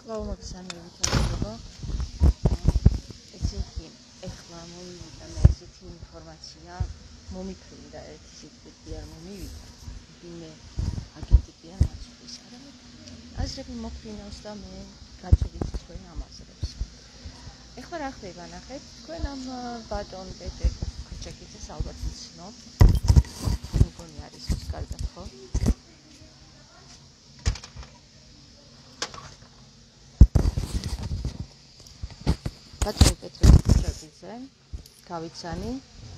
მოგესალმებით მეგობრებო. ესეთი ეხლა მომივიდა მე ესეთი ინფორმაცია მომიფრინდა ერთი სიტყვით არ მომივიდა. ვინმე აგენტი კი არ მაწვდის არამედ აზრები მოფრინავს და მე გაჩვიდით თქვენ ამ აზრებს. ეხლა რა ხდება ნახეთ, თქვენ ამ ბატონ პეტრე ქოჩაკიძეს ალბათ იცნობთ. მეგონი არის ის კარგად ხო? ბატონ პეტრე ქოჩაკიძე გავიცანი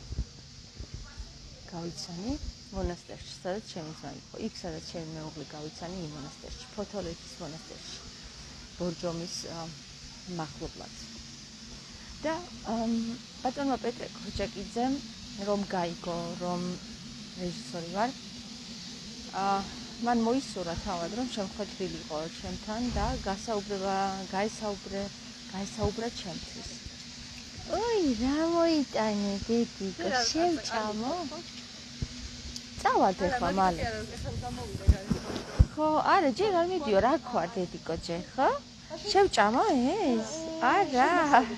მონასტერში, სადაც ჩემი ძმა იყო. იქ სადაც ჩემი მეუღლე გავიცანი იმ მონასტერში, ფოთოლეთის მონასტერში, ბორჯომის მახლობლად. და ბატონმა პეტრე ქოჩაკიძემ რომ გაიგო, რომ რეჟისორი ვარ, მან მოისურვა თავად, რომ შემხედრილიყო ჩემთან და გაესაუბრა ჩემთვის. ოი, რა მოიტანე, დედიკო, შევჭამო? წავართ ახლა მალე. ხო, არა, ჯერ არ მიდიო, რა ქვარ დედიკო ჯერ, ხო? შევჭამო ეს? არა.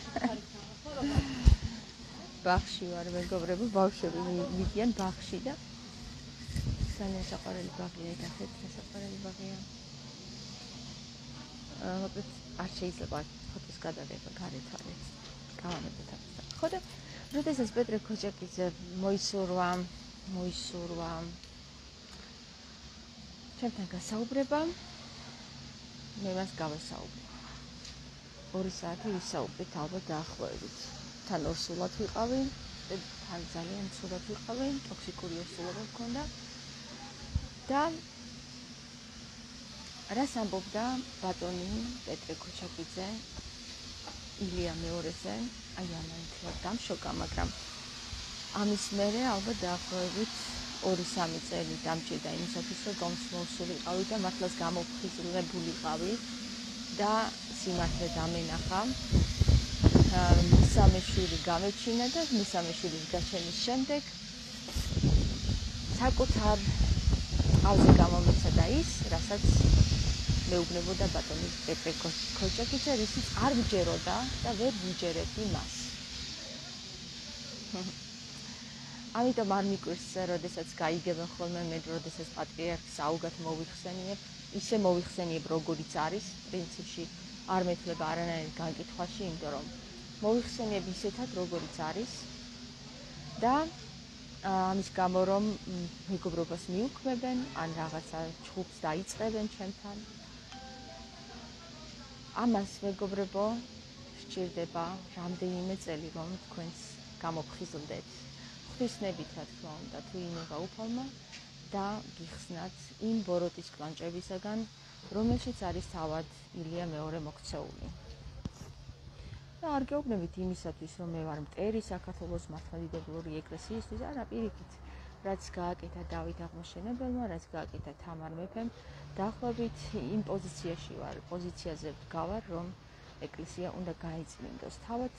ბაღში ვარ, მეგობრებო, ბავშვები მიდიან ბაღში და ძალიან საყვარელი ბაღია, ნახეთ, საყვარელი ბაღია. მოკლედ არ შეიძლება ფოტოს გადაღება გარეთ არის. გავანებოთ ამას. ხო და როდესაც პეტრე ქოჩაკიძე მოისურვა ჩემთან გასაუბრება, მე მას გავესაუბრე. 2 საათი ვისაუბრეთ ალბათ დაახლოებით. თან ორსულად ვიყავი, თან ძალიან ცუდად ვიყავი, ტოქსიკური ორსულობა მქონდა. და რას ამბობდა ბატონი პეტრე ქოჩაკიძე ილია მეორეზე, აი ამან დამშოკა, მაგრამ ამის მერე ალბათ დაახლოებით 2-3 წელი დამჭირდა იმისათვის, რომ გამოსულიყავი და მართლაც გამოფხიზლებულიყავი და სიმართლე დამენახა. მესამე შვილი გამეჩინა და მესამე შვილის გაჩენის შემდეგ საკუთარ ყავზე გამომეცა და ის, რასაც მეუბნებოდა ბატონი პეტრე ქოჩაკიძე, რისიც არ ვჯეროდა და ვერ ვიჯერებდი მას. ამიტომ არ მიკვირს, როდესაც გაიგებენ ხოლმე მე, როდესაც პატრიარქს აუგად მოვიხსენიებ, ისე მოვიხსენიებ, როგორიც არის, პრინციპში არ მეცლება არანაირ განკითხვაში, იმიტომ რომ მოვიხსენიებ ისეთად, როგორიც არის და ამის გამო რომ მეგობრობას მიუქმებენ, ან რაღაცა ჩხუბს დაიწყებენ ჩემთან. ამას მეგობრებო სჭირდება რამდენიმე წელი, რომ თქვენს გამოფხიზლდეთ. ღვთისნებით, რა თქმა უნდა, თუ ინება უფალმა და გიხსნათ იმ ბოროტის კლანჭებისაგან, რომელშიც არის თავად ილია მეორე მოქცეული. და არ გეუბნებით იმისათვის, რომ მე ვარ მტერი საქართველოს მართლმადიდებლური ეკლესიისთვის, არა, პირიქით, რაც გააკეთა დავით აღმაშენებელმა, რაც გააკეთა თამარ მეფემ, დაახლოებით იმ პოზიციაში ვარ, პოზიციაზე ვდგავარ, რომ ეკლესია უნდა გაიწმინდოს. თავად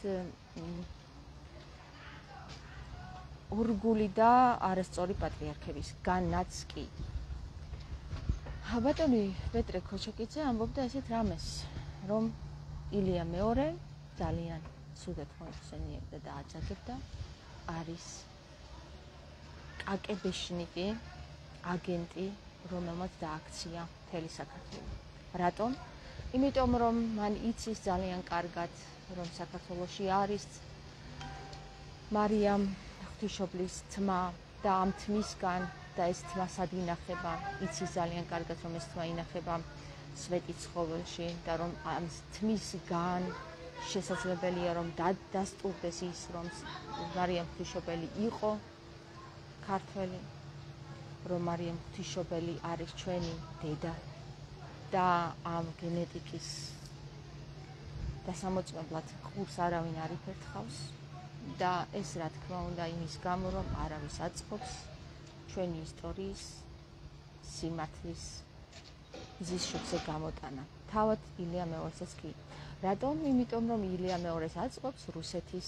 ორგული და არასწორი პატრიარქებისგანაც კი. ბატონი პეტრე ქოჩაკიძე ამბობდა ესეთ რამეს, რომ ილია მეორე ძალიან ცუდად მოიხსენიებდა და აძაგებდა, არის კაკებეშნიკი, აგენტი, რომელმაც დააქცია მთელი საქართველო. რატომ? იმიტომ რომ მან იცის ძალიან კარგად, რომ საქართველოში არის მარიამ ღვთისმშობლის თმა და ამ თმისგან და ეს თმა სად ინახება, იცის ძალიან კარგად, რომ ეს თმა ინახება სვეტი ცხოველში და რომ ამ თმისგან შესაძლებელია, რომ დასტურდეს ის, რომ მარიამ ღვთისმშობელი იყო ქართველი, რომ მარიამ ღვთისმშობელი არის ჩვენი დედა და ამ გენეტიკის დასამოწმებლად ყურს არავინ არ იფერთხავს და ეს რა თქმა უნდა იმის გამო, რომ არავის აწყობს ჩვენი ისტორიის სიმართლის მზის შუქზე გამოტანა. თავად ილია მეორესაც კი. რატომ? იმიტომ რომ ილია მეორეს აწყობს რუსეთის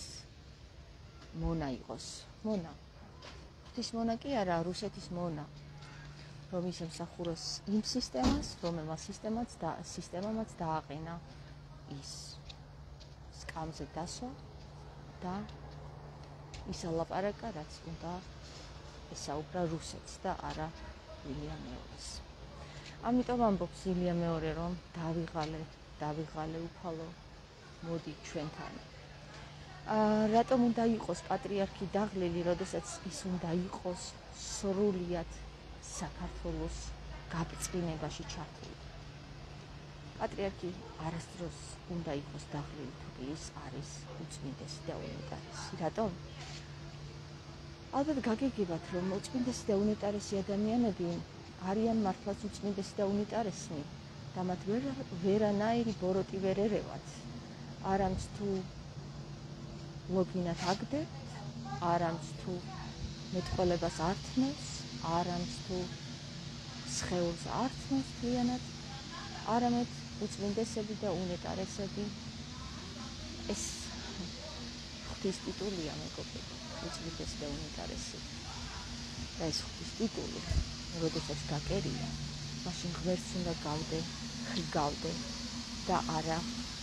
მონა იყოს. მონა. ღვთის მონა კი არა, რუსეთის მონა. რომ ის ემსახუროს იმ სისტემას, სისტემამაც დააყენა ის სკამზე დასვა და ის ალაპარაკა, რაც უნდა ესაუბრა რუსეთს და არა ილია მეორეს. ამიტომ ამბობს ილია მეორე, რომ დავიღალე უფალო, მოდი ჩვენთან. რატომ უნდა იყოს პატრიარქი დაღლილი, როდესაც ის უნდა იყოს სრულიად საქართველოს გაბწყინებაში ჩართული. პატრიარქი არასდროს უნდა იყოს დაღლილი, თუ ის არის უწმინდესი და უნეტარესი. რატომ? ალბათ გაგიგებათ, რომ უწმინდესი და უნეტარესი ადამიანები არიან მართლაც უწმინდესი და უნეტარესნი და მათ ვერანაირი ბოროტი ვერ ერევათ. არამც თუ ლოგინად აგდებთ, არამც თუ მეტყველებას ართმევს, არამც თუ სხეულს ართმევს მთლიანად, არამედ უწმინდესები და უნეტარესები ეს ღვთის ტიტულია, მეგობრებო, უწმინდესი და უნეტარესი. და ეს ღვთის ტიტული, როდესაც გაკერია, მაშინ ღმერთს უნდა ხიგავდე და არა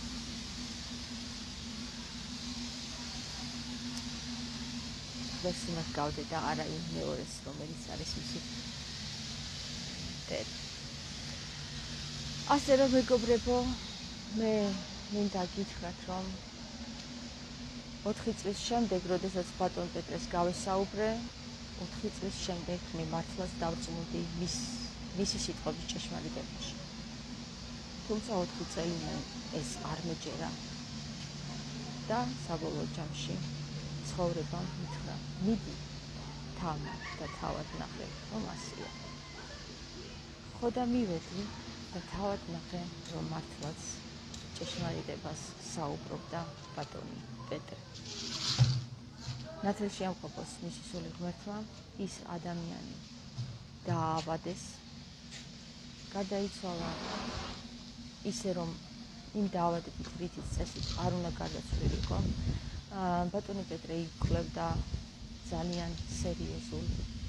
ღმერთს უნდა ჰგავდე და არა იმ მეორეს, რომელიც არის მისი მტერი. ასე რომ, მეგობრებო, მე მინდა გითხრათ, რომ 4 წლის შემდეგ, როდესაც ბატონ პეტრეს გავესაუბრე, 4 წლის შემდეგ მე მართლაც დავწმუნდი მისი სიტყვების ჭეშმარიტებაში. თუმცა 4 წელი მე ეს არ მეჯერა და საბოლოო ჯამში ცხოვრებამ მითხრა, მიდი თამა და თავად ნახე, რომ ასეა. ხო და მივედი და თავად ნახე, რომ მართლაც ჭეშმარიტებას საუბრობდა ბატონი პეტრე. ნათელში ამყოფოს მისი სული ღმერთმა, ის ადამიანი დაავადეს, გადაიცვალა ისე, რომ იმ დაავადებით რითიც წესით არ უნდა გარდაცვლილიყო. ბატონი პეტრე იკვლევდა ძალიან სერიოზულ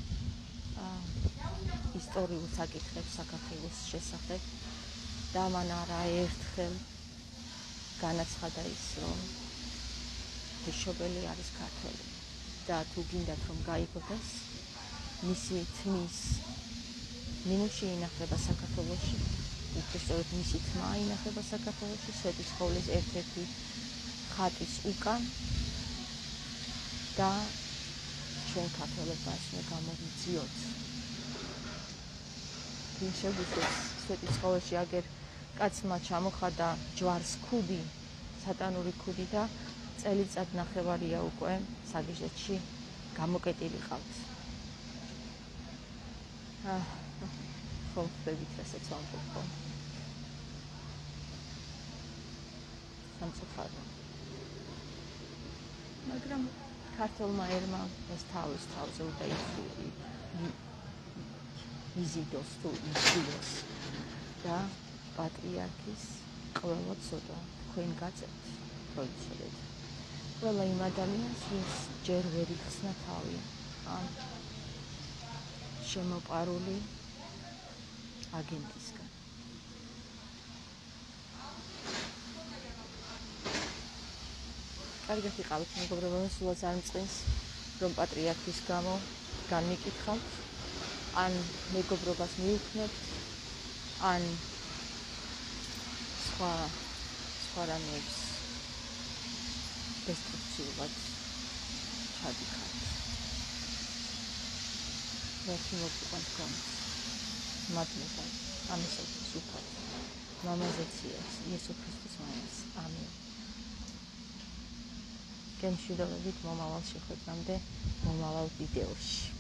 ისტორიულ საკითხებს საქართველოს შესახებ და მან არაერთხელ განაცხადა ის, რომ ღვთისმშობელი არის ქართველი და თუ გინდათ რომ გაიგდეს, მისი თმის მინუში ინახება საქართველოში, უბრალოდ მისი თმა ინახება საქართველოში, სვეტიცხოვლის ერთ-ერთი ხატის უკან და ჩვენ ქართველებმა ეს უნდა გამოვიძიოთ. თუ შეგვიძლია სვეტიცხოველში აგერ კაცმა ჩამოხადა ჯვარს ქუდი, სატანური ქუდი და წელიწად ნახევარია უკვე საგიჟეთში გამოკეტილი ყავთ. ხო, ხდებით რასაც ვამბობ ხო. სამწუხაროდ. მაგრამ ქართულმა ერმა ეს თავის თავზე უნდა იზიდოს თუ იზიდოს და პატრიარქის ყველა ცოტა თქვენ გაწევთ, რომ იცოდეთ. ყველა იმ ადამიანს, ვინც ჯერ ვერ იხსნა თავი ამ შემოპარული აგენტისგან. კარგად იყავით, მეგობრებო, სულაც არ მწყინს, რომ პატრიარქის გამო განმიკითხავთ, ან მეგობრობას მიუქნებთ, ან სხვა რამეებს დესტრუქციულად ჩადიხართ. ვერცი მოგიყვანთ გონს. მადლობა ამისათვის უფალ. მამაზეციას, იესო ქრისტეს მამას. ამინ. გემშვიდობებით მომავალ შეხვედრამდე, მომავალ ვიდეოში.